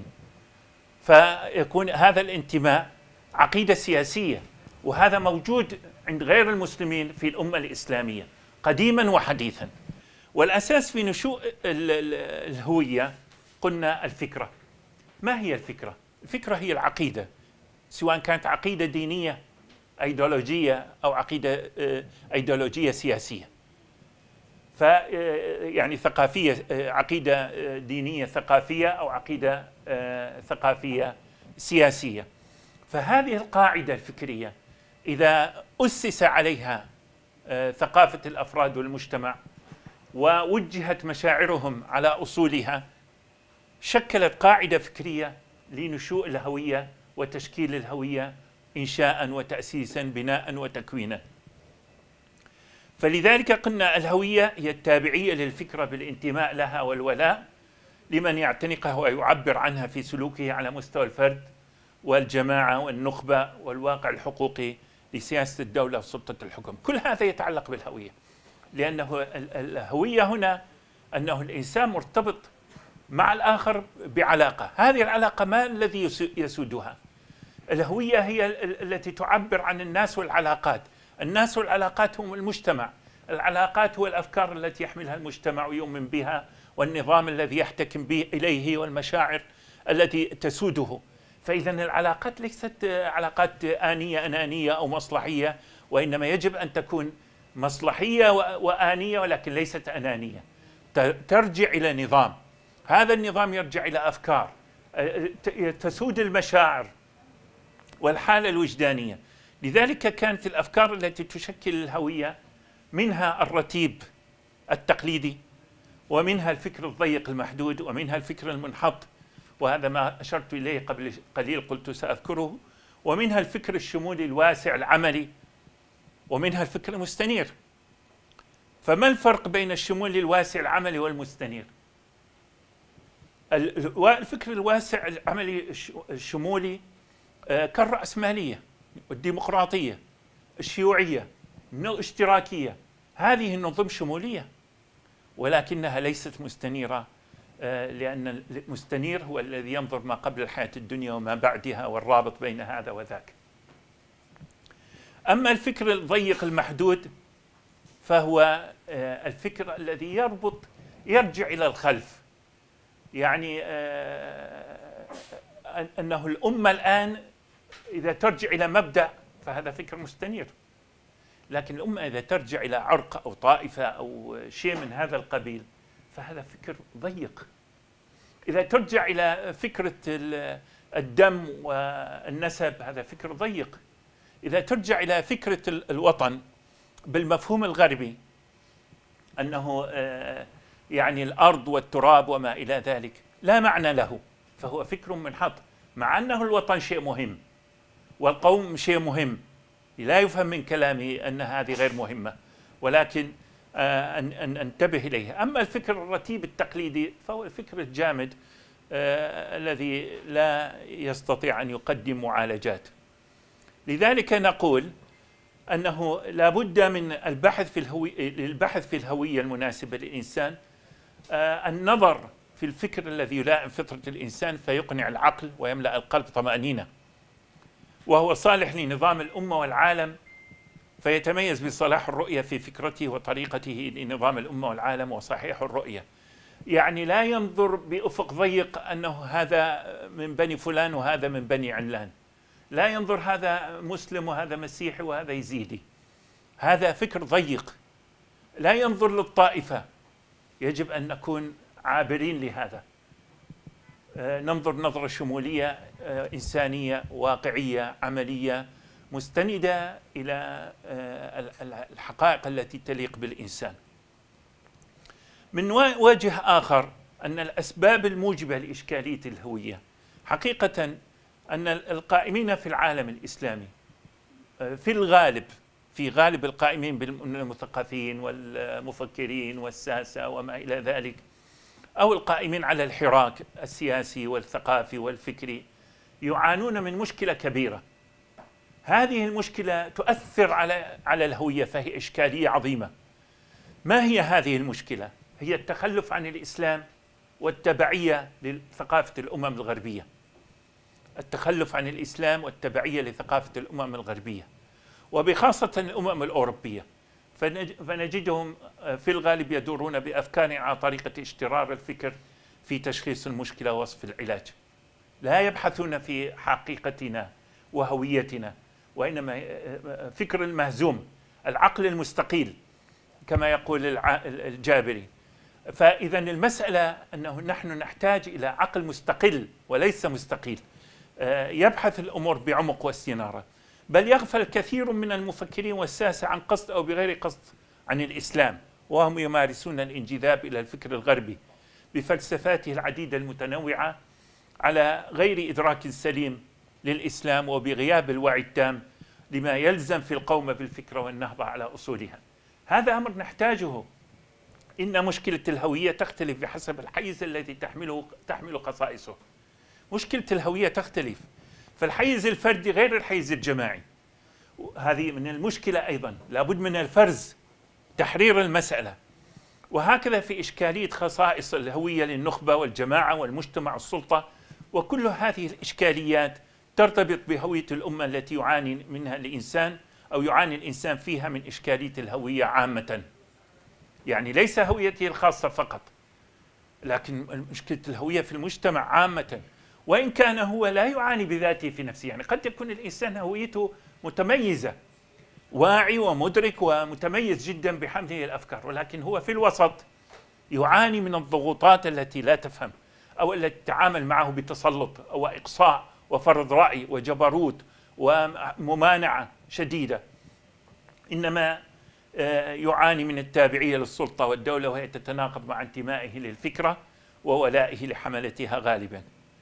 فيكون هذا الانتماء عقيدة سياسية، وهذا موجود عند غير المسلمين في الأمة الإسلامية قديما وحديثا. والأساس في نشوء الهوية قلنا الفكرة. ما هي الفكرة؟ الفكرة هي العقيدة، سواء كانت عقيدة دينية أيديولوجية أو عقيدة أيديولوجية سياسية. ف يعني ثقافية، عقيدة دينية ثقافية أو عقيدة ثقافية سياسية. فهذه القاعدة الفكرية إذا أسس عليها ثقافة الأفراد والمجتمع ووجهت مشاعرهم على أصولها، شكلت قاعدة فكرية لنشوء الهوية وتشكيل الهوية إنشاء وتأسيسا بناء وتكوينا. فلذلك قلنا الهوية هي التابعية للفكرة بالانتماء لها والولاء لمن يعتنقها ويعبر عنها في سلوكه على مستوى الفرد والجماعة والنخبة والواقع الحقوقي لسياسة الدولة وسلطة الحكم. كل هذا يتعلق بالهوية، لأنه الهوية هنا أنه الإنسان مرتبط مع الآخر بعلاقة. هذه العلاقة ما الذي يسودها؟ الهوية هي التي تعبر عن الناس والعلاقات. الناس والعلاقات هم المجتمع. العلاقات هو الأفكار التي يحملها المجتمع ويؤمن بها، والنظام الذي يحتكم به إليه، والمشاعر التي تسوده. فإذا العلاقات ليست علاقات آنية أنانية أو مصلحية، وإنما يجب أن تكون مصلحية وآنية، ولكن ليست أنانية. ترجع إلى نظام، هذا النظام يرجع إلى أفكار تسود المشاعر والحالة الوجدانية. لذلك كانت الأفكار التي تشكل الهوية منها الرتيب التقليدي، ومنها الفكر الضيق المحدود، ومنها الفكر المنحط، وهذا ما أشرت إليه قبل قليل قلت سأذكره، ومنها الفكر الشمولي الواسع العملي، ومنها الفكر المستنير. فما الفرق بين الشمولي الواسع العملي والمستنير؟ الفكر الواسع العملي الشمولي كالرأسمالية والديمقراطية الشيوعية الاشتراكية، هذه النظم شمولية، ولكنها ليست مستنيرة، لأن المستنير هو الذي ينظر ما قبل الحياة الدنيا وما بعدها والرابط بين هذا وذاك. أما الفكر الضيق المحدود فهو الفكر الذي يربط يرجع إلى الخلف، يعني أنه الأمة الآن إذا ترجع إلى مبدأ فهذا فكر مستنير، لكن الأمة إذا ترجع إلى عرق أو طائفة أو شيء من هذا القبيل فهذا فكر ضيق. إذا ترجع إلى فكرة الدم والنسب هذا فكر ضيق. إذا ترجع إلى فكرة الوطن بالمفهوم الغربي أنه يعني الأرض والتراب وما إلى ذلك لا معنى له، فهو فكر منحط، مع أنه الوطن شيء مهم والقوم شيء مهم، لا يفهم من كلامي أن هذه غير مهمة، ولكن أن ننتبه إليها. أما الفكر الرتيب التقليدي فهو الفكر الجامد آه الذي لا يستطيع أن يقدم معالجات. لذلك نقول أنه لا بد من البحث في الهوية للبحث في الهوية المناسبة للإنسان، آه النظر في الفكر الذي يلائم فطرة الإنسان فيقنع العقل ويملأ القلب طمأنينة، وهو صالح لنظام الأمة والعالم، فيتميز بصلاح الرؤية في فكرته وطريقته لنظام الأمة والعالم وصحيح الرؤية. يعني لا ينظر بأفق ضيق أنه هذا من بني فلان وهذا من بني علان، لا ينظر هذا مسلم وهذا مسيحي وهذا يزيدي، هذا فكر ضيق. لا ينظر للطائفة، يجب أن نكون عابرين لهذا، ننظر نظرة شمولية إنسانية واقعية عملية مستندة إلى الحقائق التي تليق بالإنسان. من وجه آخر أن الأسباب الموجبة لإشكالية الهوية حقيقة أن القائمين في العالم الإسلامي في الغالب في غالب القائمين من المثقفين والمفكرين والساسة وما إلى ذلك، أو القائمين على الحراك السياسي والثقافي والفكري، يعانون من مشكلة كبيرة. هذه المشكلة تؤثر على على الهوية، فهي إشكالية عظيمة. ما هي هذه المشكلة؟ هي التخلف عن الإسلام والتبعية لثقافة الأمم الغربية. التخلف عن الإسلام والتبعية لثقافة الأمم الغربية، وبخاصة الأمم الأوروبية، فنجدهم في الغالب يدورون بأفكار على طريقة اشترار الفكر في تشخيص المشكلة ووصف العلاج. لا يبحثون في حقيقتنا وهويتنا، وإنما فكر المهزوم، العقل المستقيل كما يقول الجابري. فإذا المسألة أنه نحن نحتاج إلى عقل مستقل وليس مستقيل، يبحث الأمور بعمق واستنارة. بل يغفل كثير من المفكرين والساسة عن قصد أو بغير قصد عن الإسلام، وهم يمارسون الانجذاب إلى الفكر الغربي بفلسفاته العديدة المتنوعة على غير إدراك سليم للإسلام، وبغياب الوعي التام لما يلزم في القوم بالفكرة والنهضة على أصولها. هذا أمر نحتاجه. إن مشكلة الهوية تختلف بحسب الحيز الذي تحمله تحمل خصائصه. مشكلة الهوية تختلف، فالحيز الفردي غير الحيز الجماعي. هذه من المشكلة أيضا، لابد من الفرز، تحرير المسألة. وهكذا في إشكالية خصائص الهوية للنخبة والجماعة والمجتمع والسلطة، وكل هذه الإشكاليات ترتبط بهوية الأمة التي يعاني منها الإنسان أو يعاني الإنسان فيها من إشكالية الهوية عامة. يعني ليس هويته الخاصة فقط، لكن مشكلة الهوية في المجتمع عامة، وإن كان هو لا يعاني بذاته في نفسه. يعني قد يكون الإنسان هويته متميزة، واعي ومدرك ومتميز جدا بحمله الأفكار، ولكن هو في الوسط يعاني من الضغوطات التي لا تفهم، أو التي تتعامل معه بتسلط أو إقصاء وفرض رأي وجبروت وممانعة شديدة. إنما يعاني من التابعية للسلطة والدولة، وهي تتناقض مع انتمائه للفكرة وولائه لحملتها غالبا.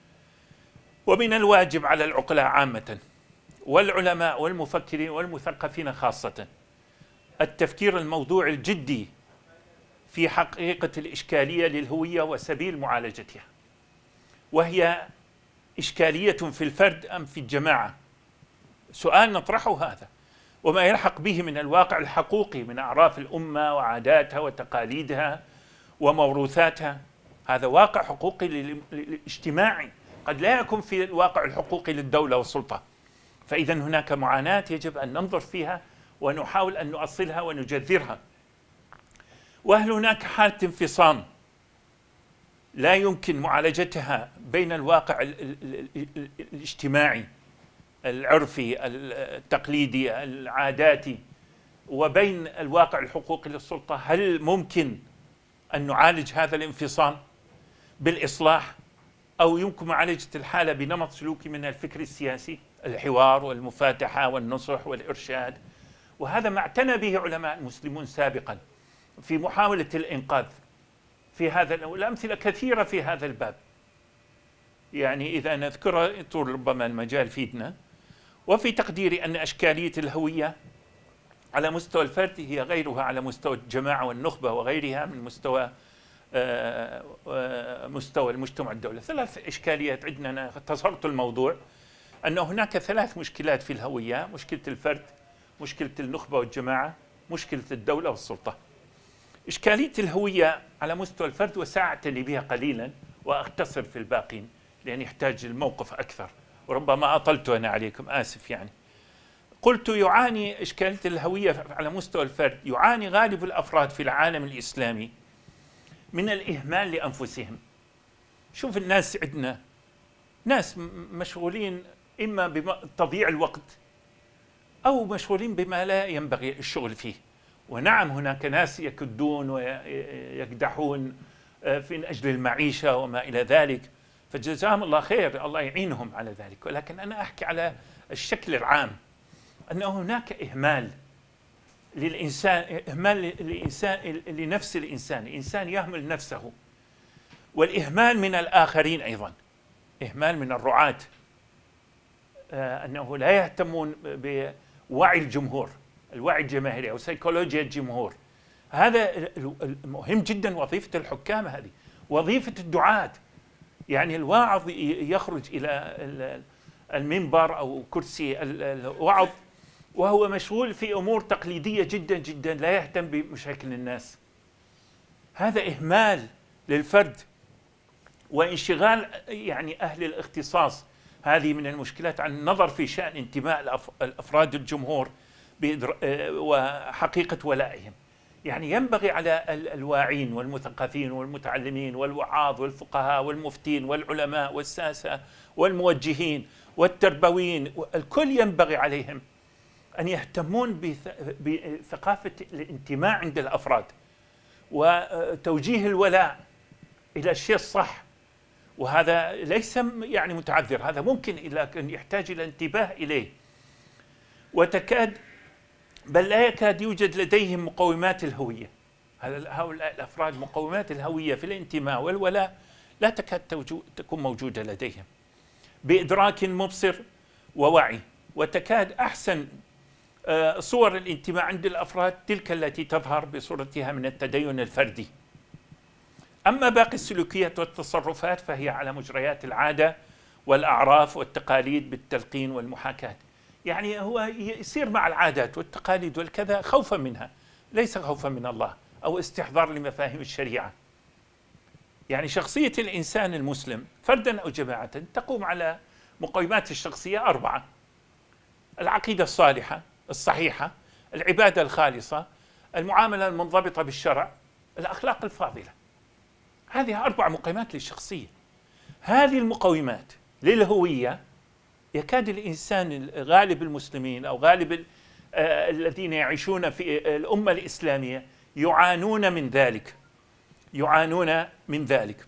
ومن الواجب على العقلاء عامة والعلماء والمفكرين والمثقفين خاصة التفكير الموضوعي الجدي في حقيقة الإشكالية للهوية وسبيل معالجتها، وهي إشكالية في الفرد أم في الجماعة؟ سؤال نطرحه هذا، وما يلحق به من الواقع الحقوقي من أعراف الأمة وعاداتها وتقاليدها وموروثاتها. هذا واقع حقوقي اجتماعي، قد لا يكون في الواقع الحقوقي للدولة والسلطة. فإذا هناك معاناة يجب أن ننظر فيها ونحاول أن نؤصلها ونجذرها. وهل هناك حالة انفصام لا يمكن معالجتها بين الواقع الاجتماعي العرفي التقليدي العاداتي وبين الواقع الحقوقي للسلطة؟ هل ممكن أن نعالج هذا الانفصام بالإصلاح، أو يمكن معالجة الحالة بنمط سلوكي من الفكر السياسي، الحوار والمفاتحة والنصح والإرشاد؟ وهذا ما اعتنى به علماء المسلمون سابقا في محاولة الإنقاذ في هذا، الأمثلة كثيرة في هذا الباب. يعني إذا نذكر طول ربما المجال فيدنا. وفي تقديري أن أشكالية الهوية على مستوى الفرد هي غيرها على مستوى الجماعة والنخبة وغيرها من مستوى مستوى المجتمع الدولي. ثلاث إشكاليات عندنا. أنا اختصرت الموضوع أن هناك ثلاث مشكلات في الهوية: مشكلة الفرد، مشكلة النخبة والجماعة، مشكلة الدولة والسلطة. إشكالية الهوية على مستوى الفرد وساعتني بها قليلا وأختصر في الباقين لأن يحتاج الموقف أكثر، وربما أطلت أنا عليكم، آسف. يعني قلت يعاني إشكالية الهوية على مستوى الفرد، يعاني غالب الأفراد في العالم الإسلامي من الإهمال لأنفسهم. شوف الناس عندنا ناس مشغولين إما بتضييع الوقت أو مشغولين بما لا ينبغي الشغل فيه. ونعم هناك ناس يكدون ويكدحون من أجل المعيشة وما إلى ذلك، فجزاهم الله خير، الله يعينهم على ذلك. ولكن أنا أحكي على الشكل العام أن هناك إهمال للإنسان، إهمال للإنسان لنفس الإنسان، الإنسان يهمل نفسه. والإهمال من الآخرين أيضا، إهمال من الرعاة، أنه لا يهتمون بوعي الجمهور، الوعي الجماهيري أو سيكولوجيا الجمهور. هذا مهم جدا. وظيفة الحكام هذه، وظيفة الدعاة. يعني الواعظ يخرج إلى المنبر أو كرسي الوعظ وهو مشغول في أمور تقليدية جدا جدا، لا يهتم بمشاكل الناس. هذا إهمال للفرد وانشغال يعني أهل الاختصاص. هذه من المشكلات عن النظر في شأن انتماء الأفراد الجمهور وحقيقة ولائهم. يعني ينبغي على الواعين والمثقفين والمتعلمين والوعاظ والفقهاء والمفتين والعلماء والساسة والموجهين والتربويين، الكل ينبغي عليهم أن يهتمون بثقافة الانتماء عند الأفراد وتوجيه الولاء إلى الشيء الصح. وهذا ليس يعني متعذر، هذا ممكن، لكن يحتاج إلى انتباه إليه. وتكاد بل لا يكاد يوجد لديهم مقومات الهوية. هؤلاء الأفراد مقومات الهوية في الانتماء والولاء لا تكاد تكون موجودة لديهم بإدراك مبصر ووعي. وتكاد أحسن صور الانتماء عند الأفراد تلك التي تظهر بصورتها من التدين الفردي. أما باقي السلوكيات والتصرفات فهي على مجريات العادة والأعراف والتقاليد بالتلقين والمحاكاة. يعني هو يصير مع العادات والتقاليد والكذا خوفا منها، ليس خوفا من الله أو استحضار لمفاهيم الشريعة. يعني شخصية الإنسان المسلم فردا أو جماعة تقوم على مقومات الشخصية أربعة: العقيدة الصالحة الصحيحة، العبادة الخالصة، المعاملة المنضبطة بالشرع، الأخلاق الفاضلة. هذه أربع مقومات للشخصية. هذه المقومات للهوية يكاد الإنسان غالب المسلمين أو غالب الذين يعيشون في الأمة الإسلامية يعانون من ذلك، يعانون من ذلك.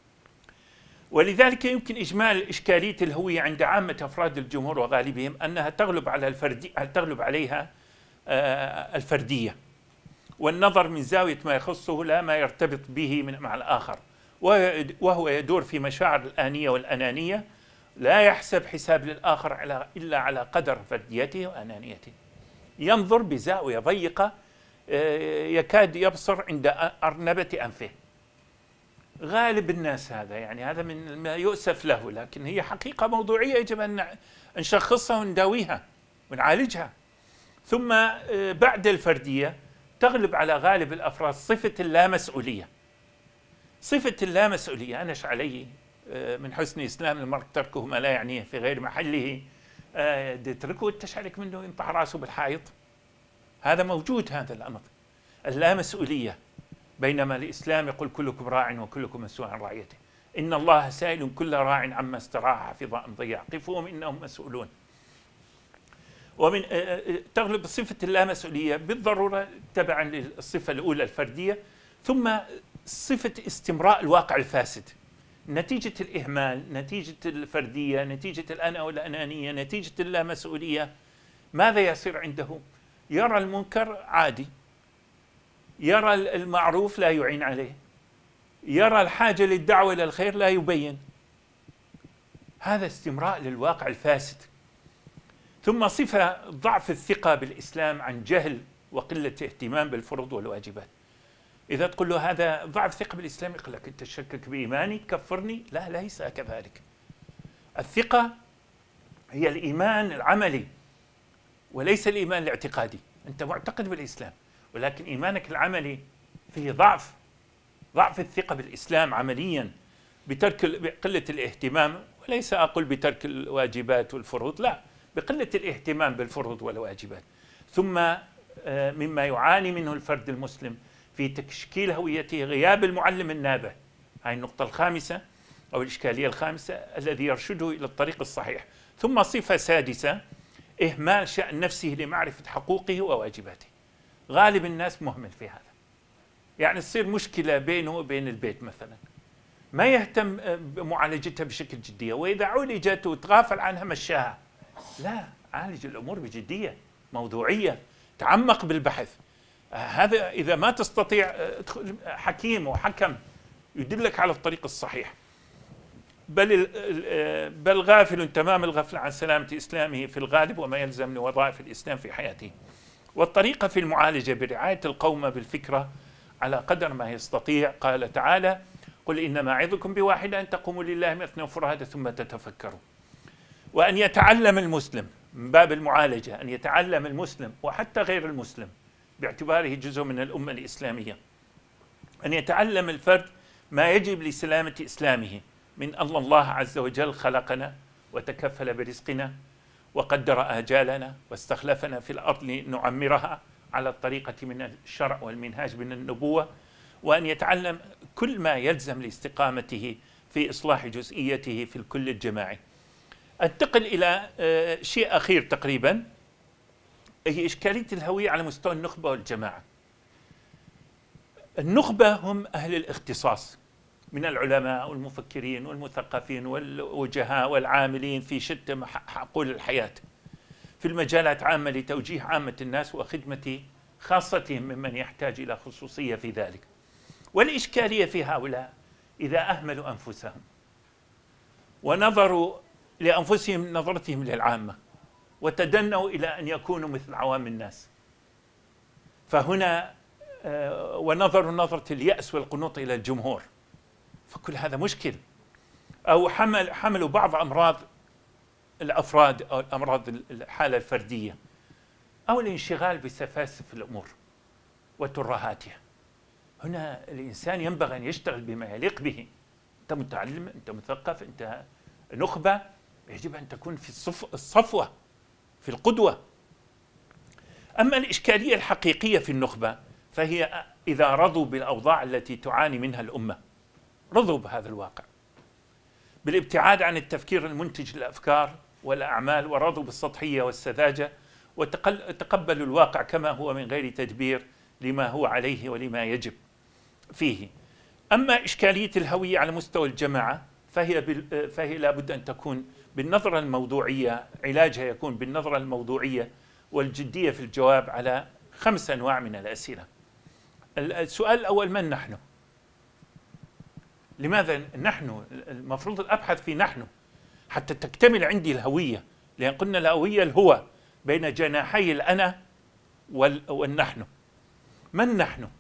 ولذلك يمكن إجمال إشكالية الهوية عند عامة أفراد الجمهور وغالبهم أنها تغلب على الفردي تغلب عليها الفردية والنظر من زاوية ما يخصه لا ما يرتبط به من مع الآخر، وهو يدور في مشاعر الآنية والأنانية، لا يحسب حساب للآخر على إلا على قدر فرديته وأنانيته. ينظر بزاوية ضيقة يكاد يبصر عند أرنبة أنفه. غالب الناس هذا، يعني هذا من ما يؤسف له، لكن هي حقيقة موضوعية يجب أن نشخصها ونداويها ونعالجها. ثم بعد الفردية تغلب على غالب الأفراد صفة اللامسؤولية. صفة اللامسؤولية، أنا إيش علي من حسن إسلام المرء تركه ما لا يعنيه في غير محله، تركه تشعلك منه ينطح راسه بالحائط. هذا موجود، هذا الأمر اللامسؤولية. بينما الإسلام يقول كلكم راع وكلكم مسؤول عن رعيته، إن الله سائل كل راع عما استراح حفظ أم ضيع قفوهم إنهم مسؤولون. ومن تغلب صفة اللامسؤولية بالضرورة تبعا للصفة الأولى الفردية، ثم صفة استمراء الواقع الفاسد نتيجة الإهمال، نتيجة الفردية، نتيجة الأنا والأنانية، نتيجة اللامسؤولية. ماذا يصير عنده؟ يرى المنكر عادي، يرى المعروف لا يعين عليه، يرى الحاجة للدعوة إلى الخير لا يبين. هذا استمراء للواقع الفاسد. ثم صفة ضعف الثقة بالإسلام عن جهل وقلة اهتمام بالفروض والواجبات. إذا تقول له هذا ضعف ثقة بالإسلام يقول لك أنت تشكك بإيماني تكفرني. لا، ليس كذلك. الثقة هي الإيمان العملي وليس الإيمان الاعتقادي. أنت معتقد بالإسلام ولكن إيمانك العملي فيه ضعف، ضعف الثقة بالإسلام عمليا بترك بقلة الاهتمام، وليس أقول بترك الواجبات والفروض، لا، بقلة الاهتمام بالفروض والواجبات. ثم مما يعاني منه الفرد المسلم في تشكيل هويته غياب المعلم النابه. هاي النقطة الخامسة أو الإشكالية الخامسة الذي يرشده إلى الطريق الصحيح. ثم صفة سادسة، إهمال شأن نفسه لمعرفة حقوقه وواجباته. غالب الناس مهمل في هذا، يعني تصير مشكلة بينه وبين البيت مثلا ما يهتم بمعالجتها بشكل جدية، وإذا عولجت وتغافل عنها مشاها. لا، عالج الأمور بجدية موضوعية، تعمق بالبحث. هذا إذا ما تستطيع حكيم وحكم يدلك على الطريق الصحيح. بل بل غافل تمام الغفلة عن سلامة إسلامه في الغالب وما يلزم من وظائف الإسلام في حياته. والطريقة في المعالجة برعاية القوم بالفكرة على قدر ما يستطيع. قال تعالى: قل إنما أعظكم بواحدة أن تقوموا لله مثنى وفرادى ثم تتفكروا. وأن يتعلم المسلم من باب المعالجة، أن يتعلم المسلم وحتى غير المسلم باعتباره جزء من الأمة الإسلامية، أن يتعلم الفرد ما يجب لسلامة إسلامه من أن الله عز وجل خلقنا وتكفل برزقنا وقدر آجالنا واستخلفنا في الأرض لنعمرها على الطريقة من الشرع والمنهاج من النبوة، وأن يتعلم كل ما يلزم لاستقامته في إصلاح جزئيته في الكل الجماعي. انتقل إلى شيء أخير تقريبا، هي إشكالية الهوية على مستوى النخبة والجماعة. النخبة هم أهل الاختصاص من العلماء والمفكرين والمثقفين والوجهاء والعاملين في شتى حقول الحياة في المجالات عامة لتوجيه عامة الناس وخدمة خاصتهم ممن يحتاج إلى خصوصية في ذلك. والإشكالية في هؤلاء إذا أهملوا أنفسهم ونظروا لأنفسهم نظرتهم للعامة وتدنوا إلى أن يكونوا مثل عوام الناس، فهنا ونظروا نظرة اليأس والقنوط إلى الجمهور، فكل هذا مشكل. أو حمل حملوا بعض أمراض الأفراد أو أمراض الحالة الفردية، أو الانشغال بسفاسف الأمور وترهاتها. هنا الإنسان ينبغي أن يشتغل بما يليق به. أنت متعلم، أنت مثقف، أنت نخبة، يجب أن تكون في الصف الصفوة، في القدوة. أما الإشكالية الحقيقية في النخبة فهي إذا رضوا بالأوضاع التي تعاني منها الأمة، رضوا بهذا الواقع بالابتعاد عن التفكير المنتج للأفكار والأعمال، ورضوا بالسطحية والسذاجة، وتقبلوا الواقع كما هو من غير تدبير لما هو عليه ولما يجب فيه. أما إشكالية الهوية على مستوى الجماعة فهي فهي لابد أن تكون بالنظرة الموضوعية، علاجها يكون بالنظرة الموضوعية والجدية في الجواب على خمس أنواع من الأسئلة. السؤال الأول: من نحن؟ لماذا نحن؟ المفروض أبحث في نحن حتى تكتمل عندي الهوية، لأن قلنا الهوية الهو بين جناحي الأنا والنحن. من نحن؟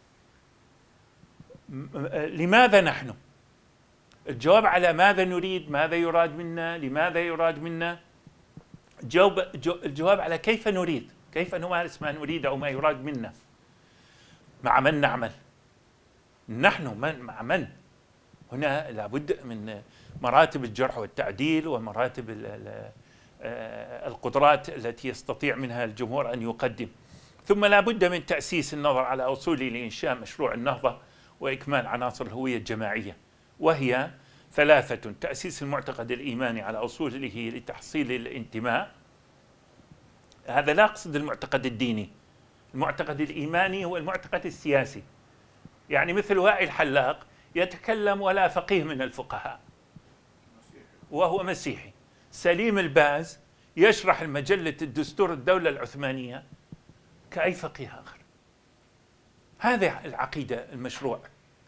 لماذا نحن؟ الجواب على ماذا نريد، ماذا يراد منا، لماذا يراد منا. جواب الجواب على كيف نريد، كيف نمارس ما نريد أو ما يراد منا. مع من نعمل؟ نحن من مع من؟ هنا لابد من مراتب الجرح والتعديل ومراتب القدرات التي يستطيع منها الجمهور أن يقدم. ثم لابد من تأسيس النظر على أصول لإنشاء مشروع النهضة وإكمال عناصر الهوية الجماعية، وهي ثلاثة: تأسيس المعتقد الإيماني على أصوله لتحصيل الانتماء. هذا لا أقصد المعتقد الديني، المعتقد الإيماني هو المعتقد السياسي. يعني مثل وائل الحلاق يتكلم ولا فقيه من الفقهاء وهو مسيحي. سليم الباز يشرح المجلة الدستور الدولة العثمانية كأي فقيه آخر. هذه العقيدة المشروع.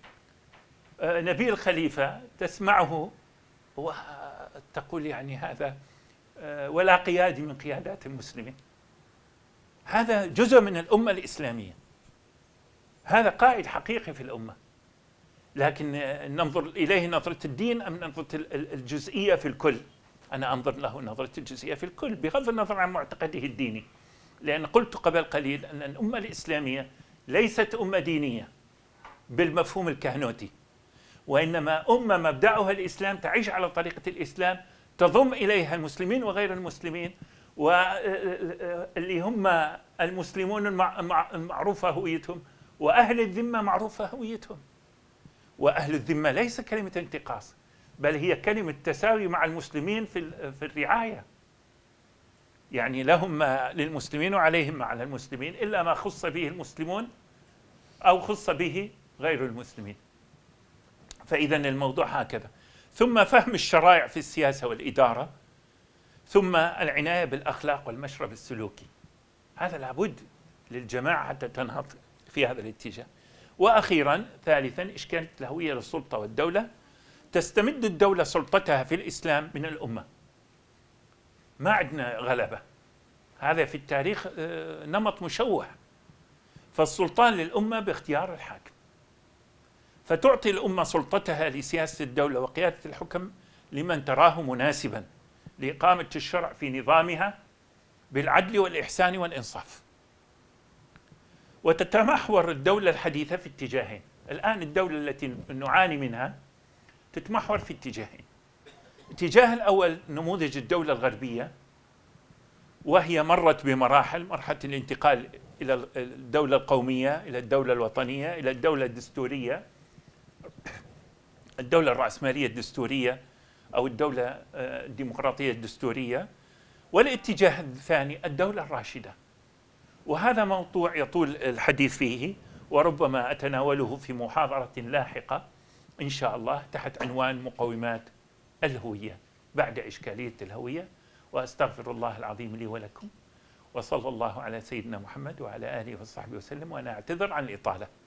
نبيل خليفة تسمعه وتقول يعني هذا ولا قيادي من قيادات المسلمين. هذا جزء من الأمة الإسلامية، هذا قائد حقيقي في الأمة، لكن ننظر إليه نظرة الدين أم نظرة الجزئية في الكل؟ أنا أنظر له نظرة الجزئية في الكل بغض النظر عن معتقده الديني، لأن قلت قبل قليل أن الأمة الإسلامية ليست أمة دينية بالمفهوم الكهنوتي، وإنما أمة مبدأها الإسلام، تعيش على طريقة الإسلام، تضم إليها المسلمين وغير المسلمين، واللي هم المسلمون معروفة هويتهم، وأهل الذمة معروفة هويتهم. وأهل الذمة ليس كلمة انتقاص، بل هي كلمة تساوي مع المسلمين في في الرعاية، يعني لهم ما للمسلمين وعليهم ما على المسلمين، إلا ما خص به المسلمون أو خص به غير المسلمين. فإذا الموضوع هكذا. ثم فهم الشرائع في السياسة والإدارة، ثم العناية بالأخلاق والمشرب السلوكي. هذا لابد للجماعة حتى تنهض في هذا الاتجاه. وأخيرا ثالثا إشكالية الهوية للسلطة والدولة. تستمد الدولة سلطتها في الإسلام من الأمة، ما عندنا غلبة، هذا في التاريخ نمط مشوه. فالسلطان للأمة باختيار الحاكم، فتعطي الأمة سلطتها لسياسة الدولة وقيادة الحكم لمن تراه مناسبا لإقامة الشرع في نظامها بالعدل والإحسان والإنصاف. وتتمحور الدولة الحديثة في اتجاهين. الآن الدولة التي نعاني منها تتمحور في اتجاهين. الاتجاه الأول نموذج الدولة الغربية، وهي مرت بمراحل، مرحلة الانتقال إلى الدولة القومية، إلى الدولة الوطنية، إلى الدولة الدستورية، الدولة الرأسمالية الدستورية أو الدولة الديمقراطية الدستورية. والاتجاه الثاني الدولة الراشدة، وهذا موضوع يطول الحديث فيه، وربما أتناوله في محاضرة لاحقة إن شاء الله تحت عنوان مقومات الهوية بعد إشكالية الهوية. وأستغفر الله العظيم لي ولكم، وصلى الله على سيدنا محمد وعلى آله وصحبه وسلم، وأنا أعتذر عن الإطالة.